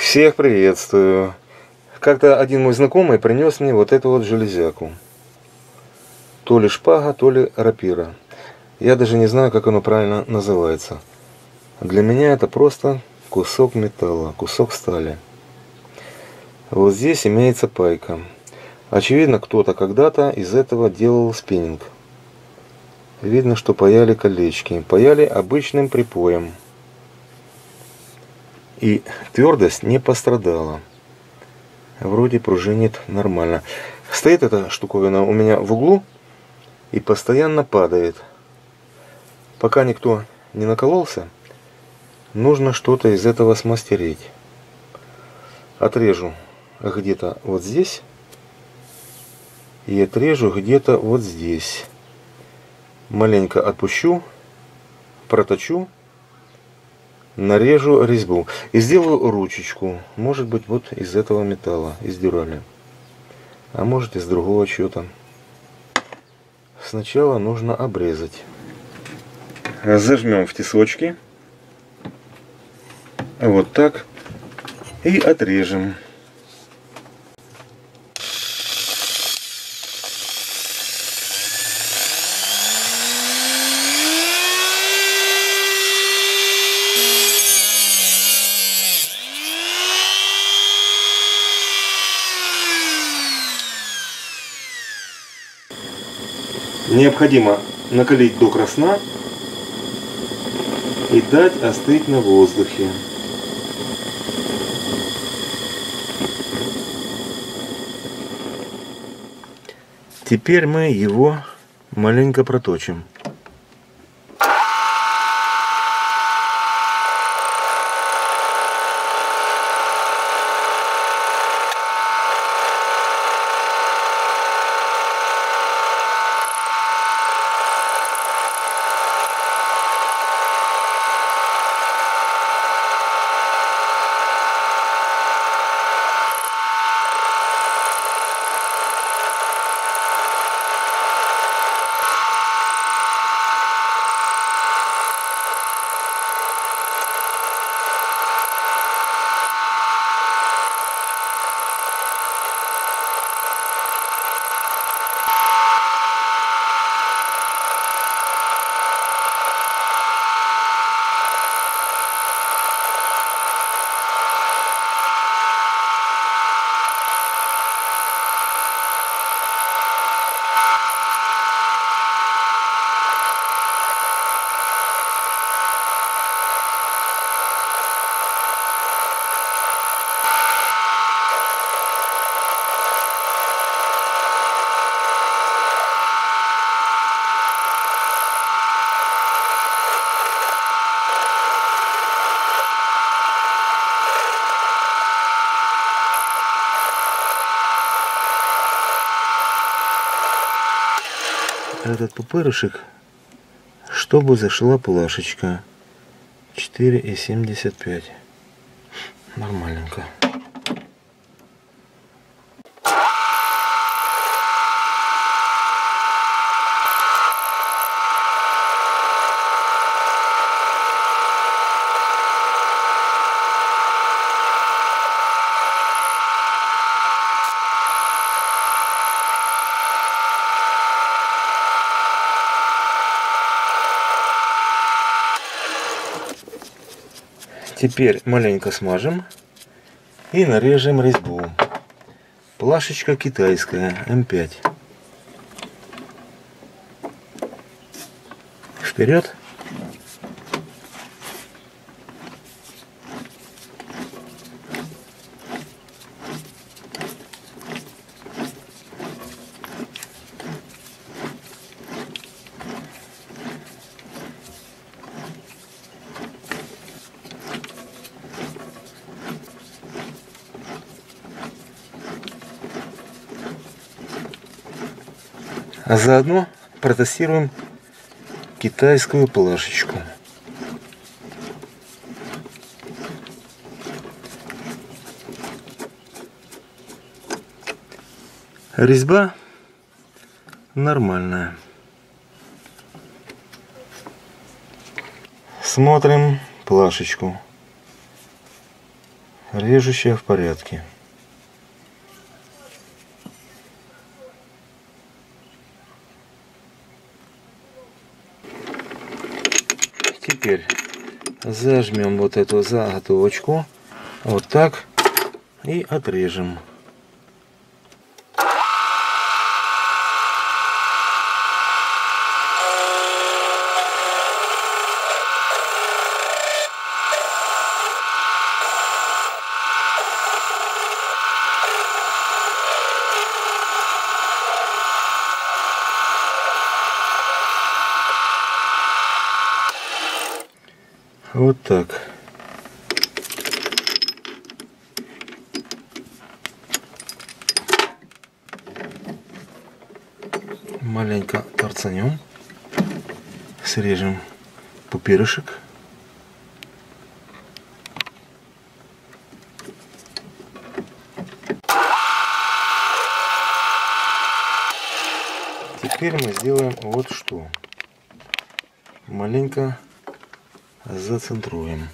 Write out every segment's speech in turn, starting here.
Всех приветствую. Как-то один мой знакомый принес мне вот эту вот железяку. То ли шпага, то ли рапира. Я даже не знаю, как оно правильно называется. Для меня это просто кусок металла, кусок стали. Вот здесь имеется пайка. Очевидно, кто-то когда-то из этого делал спиннинг. Видно, что паяли колечки. Паяли обычным припоем. И твердость не пострадала. Вроде пружинит нормально. Стоит эта штуковина у меня в углу и постоянно падает. Пока никто не накололся, нужно что-то из этого смастерить. Отрежу где-то вот здесь и отрежу где-то вот здесь. Маленько отпущу, проточу, нарежу резьбу и сделаю ручечку. Может быть, вот из этого металла, из дюрали. А может, из другого чего-то. Сначала нужно обрезать. Зажмем в тесочки. Вот так. И отрежем. Необходимо накалить до красна и дать остыть на воздухе. Теперь мы его маленько проточим. Этот пупырышек, чтобы зашла плашечка 4,75. Нормальненько. Теперь маленько смажем и нарежем резьбу. Плашечка китайская, М5. Вперед. А заодно протестируем китайскую плашечку. Резьба нормальная. Смотрим плашечку. Режущая в порядке. Теперь зажмем вот эту заготовочку вот так и отрежем. Вот так. Маленько торцанем, срежем пупырышек. Теперь мы сделаем вот что. Маленько зацентруем.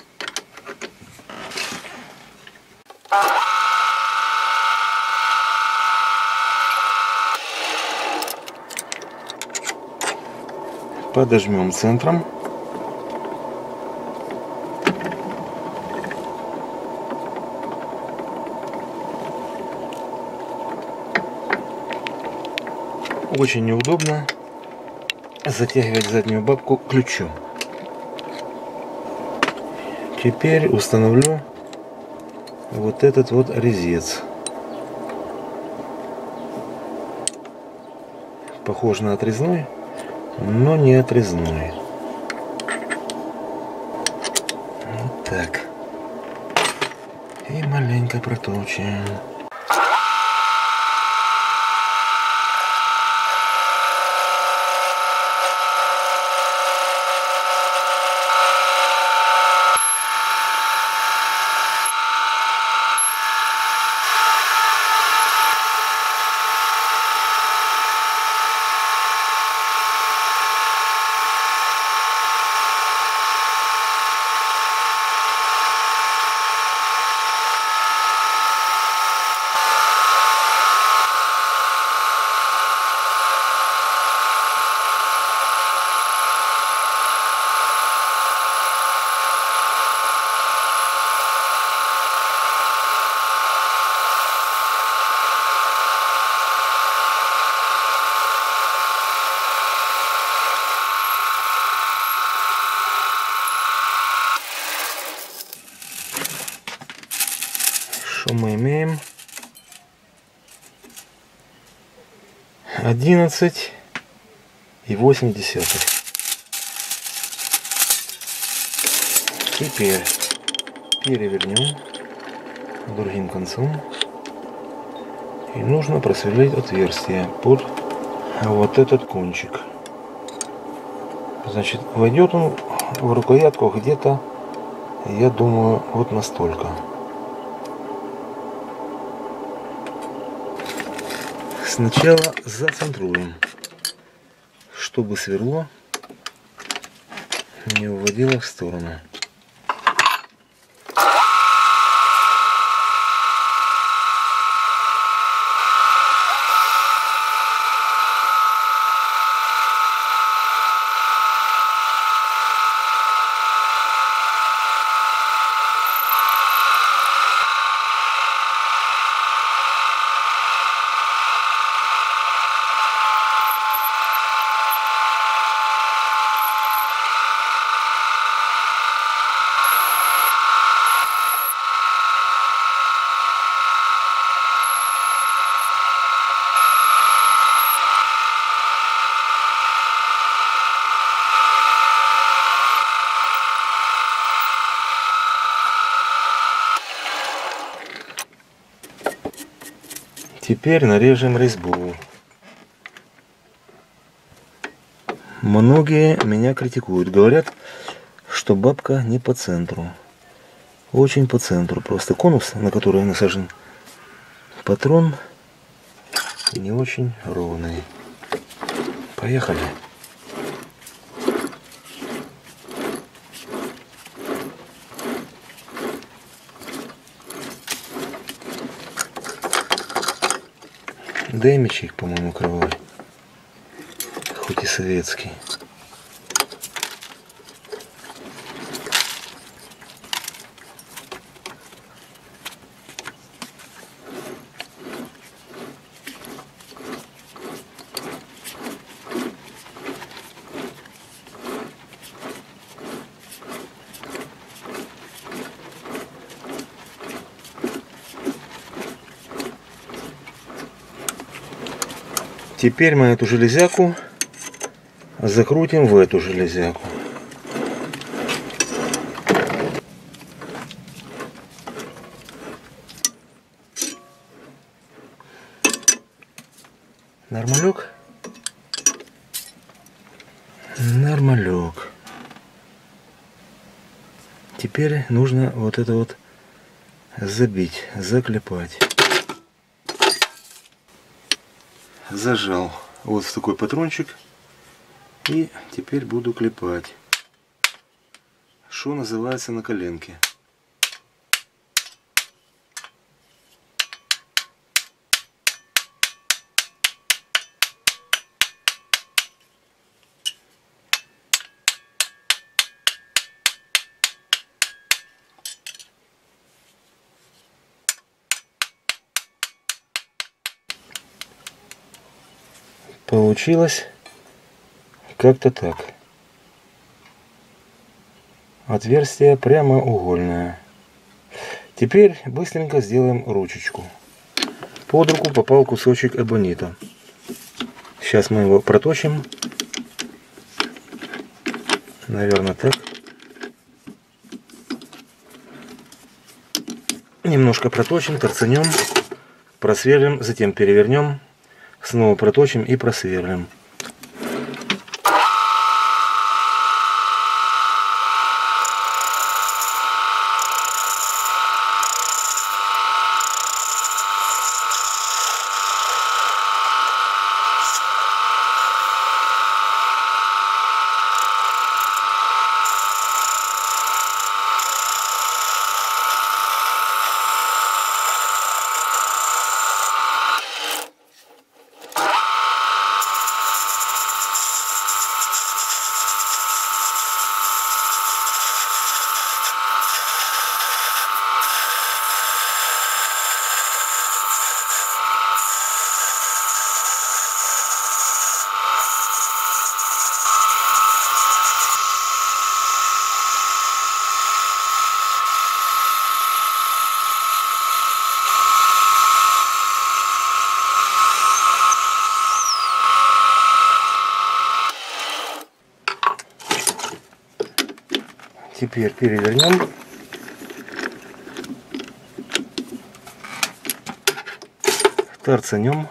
Подожмем центром. Очень неудобно затягивать заднюю бабку ключом. Теперь установлю вот этот вот резец. Похож на отрезной, но не отрезной. Вот так. И маленько проточим. Что мы имеем? 11,8. Теперь перевернем другим концом. И нужно просверлить отверстие под вот этот кончик. Значит, войдет он в рукоятку где-то, я думаю, вот настолько. Сначала зацентруем, чтобы сверло не уводило в сторону. Теперь нарежем резьбу. Многие меня критикуют, говорят, что бабка не по центру. Очень по центру. Просто конус, на который насажен патрон, не очень ровный. Поехали. Да и мячик, по-моему, кровавый. Хоть и советский. Теперь мы эту железяку закрутим в эту железяку. Нормалек? Нормалек. Теперь нужно вот это вот забить, заклепать. Зажал вот в такой патрончик. И теперь буду клепать. Что называется, на коленке. Получилось как-то так. Отверстие прямоугольное. Теперь быстренько сделаем ручечку. Под руку попал кусочек эбонита. Сейчас мы его проточим. Наверное, так. Немножко проточим, торцанем, просверлим, затем перевернем, снова проточим и просверлим. Теперь перевернем. Торцанем.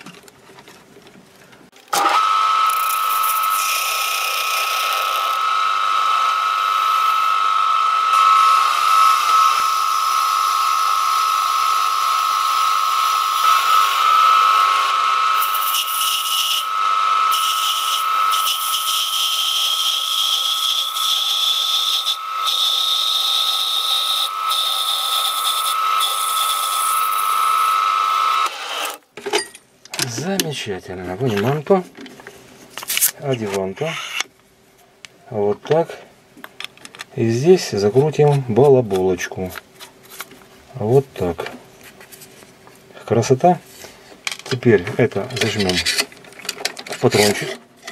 Замечательно. Выниманто. Одеванто. Вот так. И здесь закрутим балаболочку. Вот так. Красота. Теперь это зажмем в патрончик.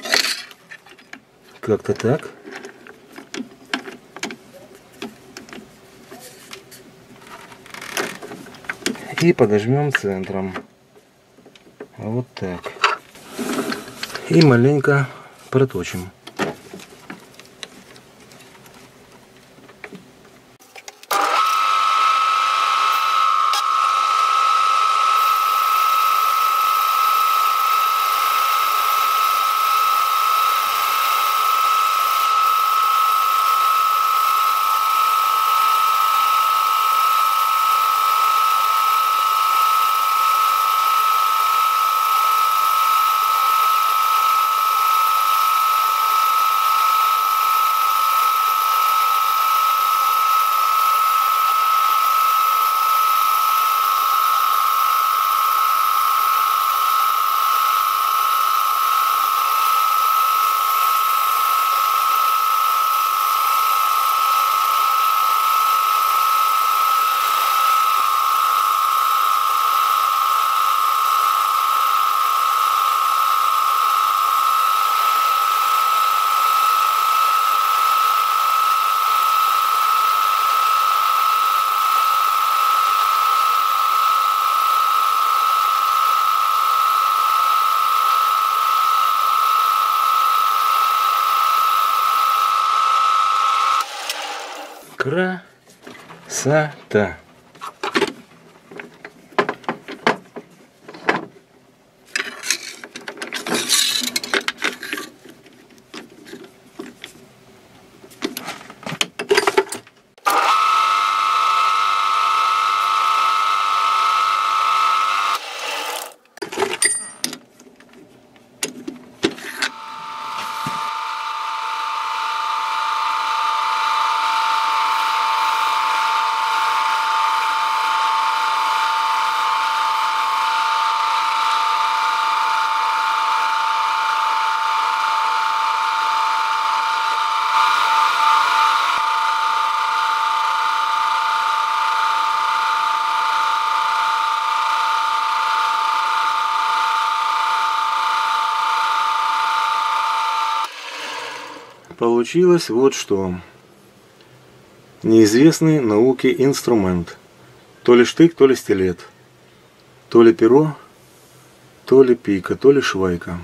Как-то так. И подожмем центром. Вот так. И маленько проточим. Красота. Получилось вот что. Неизвестный науке инструмент. То ли штык, то ли стилет. То ли перо, то ли пика, то ли швайка.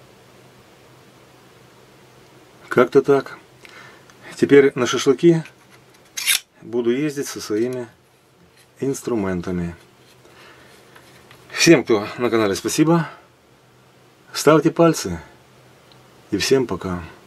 Как-то так. Теперь на шашлыки буду ездить со своими инструментами. Всем, кто на канале, спасибо. Ставьте пальцы. И всем пока.